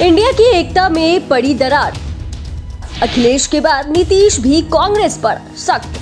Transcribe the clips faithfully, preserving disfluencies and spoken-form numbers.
India की एकता में पड़ी दरार। अखिलेश के बाद नीतीश भी कांग्रेस पर सख्त।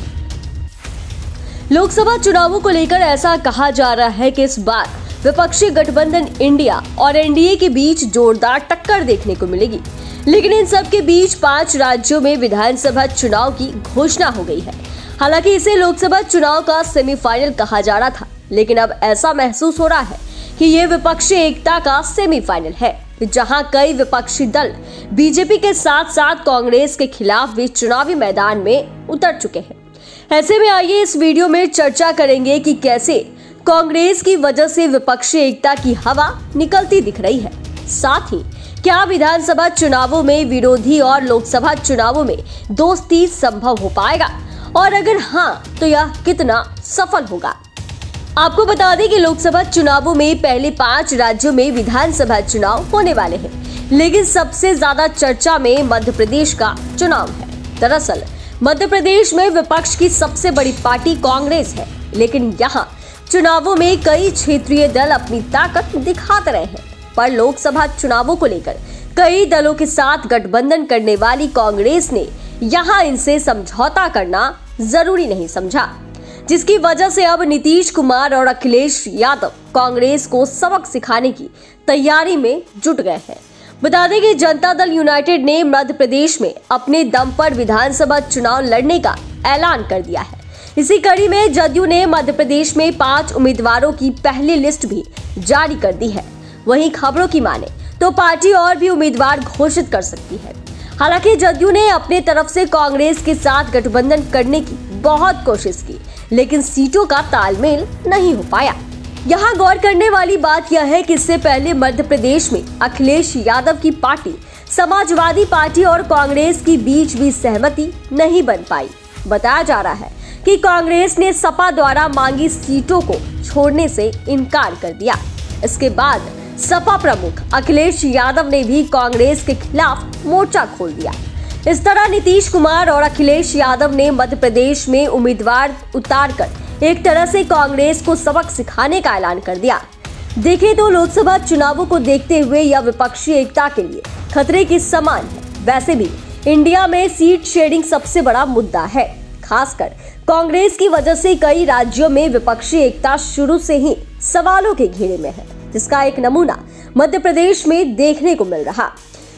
लोकसभा चुनावों को लेकर ऐसा कहा जा रहा है कि इस बार विपक्षी गठबंधन इंडिया और एनडीए के बीच जोरदार टक्कर देखने को मिलेगी। लेकिन इन सब के बीच पांच राज्यों में विधानसभा चुनाव की घोषणा हो गई है। हालांकि इसे लोकसभा चुनाव का सेमीफाइनल कहा जा रहा था, लेकिन अब ऐसा महसूस हो रहा है कि ये विपक्षी एकता का सेमीफाइनल है, जहां कई विपक्षी दल बीजेपी के साथ साथ कांग्रेस के खिलाफ भी चुनावी मैदान में उतर चुके हैं। ऐसे में आइए इस वीडियो में चर्चा करेंगे कि कैसे कांग्रेस की वजह से विपक्षी एकता की हवा निकलती दिख रही है। साथ ही क्या विधानसभा चुनावों में विरोधी और लोकसभा चुनावों में दोस्ती संभव हो पाएगा, और अगर हाँ तो यह कितना सफल होगा। आपको बता दें कि लोकसभा चुनावों में पहले पांच राज्यों में विधानसभा चुनाव होने वाले हैं, लेकिन सबसे ज्यादा चर्चा में मध्य प्रदेश का चुनाव है। दरअसल मध्य प्रदेश में विपक्ष की सबसे बड़ी पार्टी कांग्रेस है, लेकिन यहाँ चुनावों में कई क्षेत्रीय दल अपनी ताकत दिखाते रहे हैं। पर लोकसभा चुनावों को लेकर कई दलों के साथ गठबंधन करने वाली कांग्रेस ने यहाँ इनसे समझौता करना जरूरी नहीं समझा, जिसकी वजह से अब नीतीश कुमार और अखिलेश यादव कांग्रेस को सबक सिखाने की तैयारी में जुट गए हैं। बता दें कि जनता दल यूनाइटेड ने मध्य प्रदेश में अपने दम पर विधानसभा चुनाव लड़ने का ऐलान कर दिया है। इसी कड़ी में जदयू ने मध्य प्रदेश में पांच उम्मीदवारों की पहली लिस्ट भी जारी कर दी है। वहीं खबरों की माने तो पार्टी और भी उम्मीदवार घोषित कर सकती है। हालांकि जदयू ने अपने तरफ से कांग्रेस के साथ गठबंधन करने की बहुत कोशिश की, लेकिन सीटों का तालमेल नहीं हो पाया। यहाँ गौर करने वाली बात यह है कि इससे पहले मध्य प्रदेश में अखिलेश यादव की पार्टी समाजवादी पार्टी और कांग्रेस के बीच भी सहमति नहीं बन पाई। बताया जा रहा है कि कांग्रेस ने सपा द्वारा मांगी सीटों को छोड़ने से इनकार कर दिया। इसके बाद सपा प्रमुख अखिलेश यादव ने भी कांग्रेस के खिलाफ मोर्चा खोल दिया। इस तरह नीतीश कुमार और अखिलेश यादव ने मध्य प्रदेश में उम्मीदवार उतारकर एक तरह से कांग्रेस को सबक सिखाने का ऐलान कर दिया। देखें तो लोकसभा चुनावों को देखते हुए यह विपक्षी एकता के लिए खतरे के समान है। वैसे भी इंडिया में सीट शेयरिंग सबसे बड़ा मुद्दा है। खासकर कांग्रेस की वजह से कई राज्यों में विपक्षी एकता शुरू से ही सवालों के घेरे में है, जिसका एक नमूना मध्य प्रदेश में देखने को मिल रहा।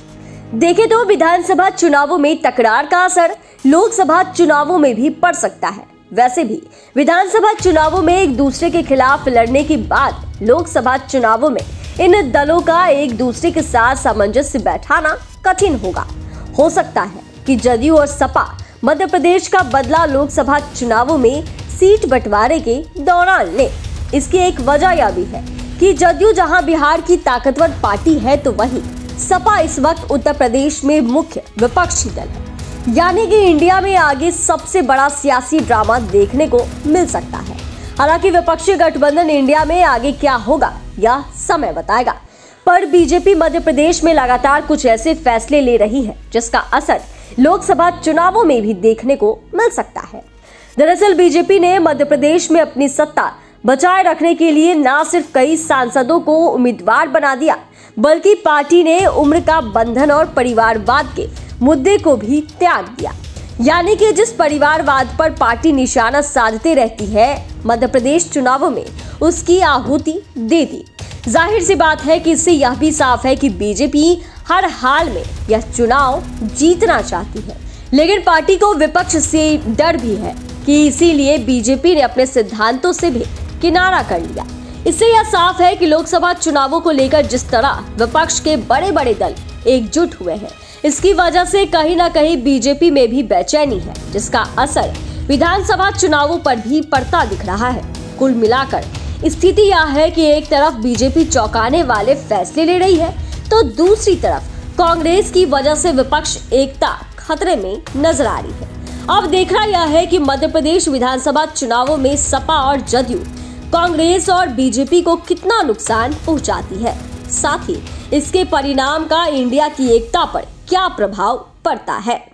देखें तो विधानसभा चुनावों में टकरार का असर लोकसभा चुनावों में भी पड़ सकता है। वैसे भी विधानसभा चुनावों में एक दूसरे के खिलाफ लड़ने के बाद लोकसभा चुनावों में इन दलों का एक दूसरे के साथ सामंजस्य बैठाना कठिन होगा। हो सकता है कि जदयू और सपा मध्य प्रदेश का बदला लोकसभा चुनावों में सीट बंटवारे के दौरान ले। इसकी एक वजह यह भी है कि जदयू जहां बिहार की ताकतवर पार्टी है, तो वहीं सपा इस वक्त उत्तर प्रदेश में मुख्य विपक्षी दल है। यानी कि इंडिया में आगे सबसे बड़ा सियासी ड्रामा देखने को मिल सकता है। हालांकि विपक्षी गठबंधन इंडिया में आगे क्या होगा यह समय बताएगा, पर बीजेपी मध्य प्रदेश में लगातार कुछ ऐसे फैसले ले रही है जिसका असर लोकसभा चुनावों में भी देखने को मिल सकता है। दरअसल बीजेपी ने मध्य प्रदेश में अपनी सत्ता बचाए रखने के लिए न सिर्फ कई सांसदों को उम्मीदवार बना दिया, बल्कि पार्टी ने उम्र का बंधन और परिवारवाद के मुद्दे को भी त्याग दिया। यानी कि जिस परिवारवाद पर पार्टी निशाना साधते रहती है, मध्य प्रदेश चुनावों में उसकी आहुति दे दी। जाहिर सी बात है कि इससे यह भी साफ है कि बीजेपी हर हाल में यह चुनाव जीतना चाहती है, लेकिन पार्टी को विपक्ष से डर भी है कि इसीलिए बीजेपी ने अपने सिद्धांतों से भी किनारा कर लिया। इससे यह साफ है कि लोकसभा चुनावों को लेकर जिस तरह विपक्ष के बड़े बड़े दल एकजुट हुए हैं, इसकी वजह से कहीं ना कहीं बीजेपी में भी बेचैनी है, जिसका असर विधानसभा चुनावों पर भी पड़ता दिख रहा है। कुल मिलाकर स्थिति यह है कि एक तरफ बीजेपी चौंकाने वाले फैसले ले रही है, तो दूसरी तरफ कांग्रेस की वजह से विपक्ष एकता खतरे में नजर आ रही है। अब देखना यह है कि मध्य प्रदेश विधानसभा चुनावों में सपा और जदयू कांग्रेस और बीजेपी को कितना नुकसान पहुंचाती है, साथ ही इसके परिणाम का इंडिया की एकता पर क्या प्रभाव पड़ता है।